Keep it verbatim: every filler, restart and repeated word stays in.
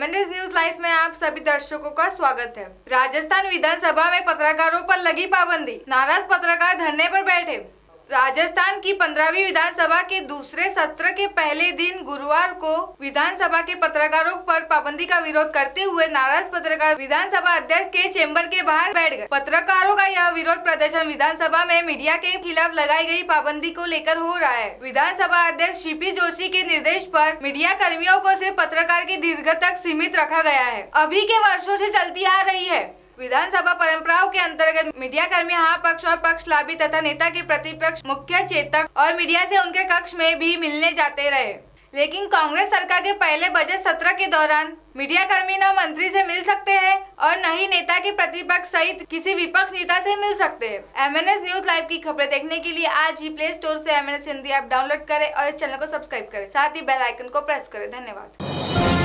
MNS news live में आप सभी दर्शकों का स्वागत है। राजस्थान विधानसभा में पत्रकारों पर लगी पाबंदी, नाराज पत्रकार धरने पर बैठे। राजस्थान की पंद्रहवीं विधानसभा के दूसरे सत्र के पहले दिन गुरुवार को विधानसभा के पत्रकारों पर पाबंदी का विरोध करते हुए नाराज पत्रकार विधानसभा अध्यक्ष के चेंबर के बाहर बैठ गए। पत्रकारों का यह विरोध प्रदर्शन विधानसभा में मीडिया के खिलाफ लगाई गई पाबंदी को लेकर हो रहा है। विधानसभा अध्यक्ष सीपी जोशी के निर्देश पर मीडिया कर्मियों को सिर्फ पत्रकार की दीर्घ तक सीमित रखा गया है। अभी के वर्षों से चलती आ रही है। विधानसभा परंपराओं के अंतर्गत मीडिया कर्मी हाँ पक्ष और पक्ष लाभी तथा नेता के प्रतिपक्ष मुख्य चेतक और मीडिया से उनके कक्ष में भी मिलने जाते रहे, लेकिन कांग्रेस सरकार के पहले बजट सत्र के दौरान मीडिया कर्मी न मंत्री से मिल सकते हैं और न ही नेता के प्रतिपक्ष सहित किसी विपक्ष नेता से मिल सकते हैं। एमएनएस न्यूज लाइव की खबरें देखने के लिए आज ही प्ले स्टोर से एमएनएस हिंदी ऐप डाउनलोड करें और इस चैनल को सब्सक्राइब करें, साथ ही बेल आइकन को प्रेस करें। धन्यवाद।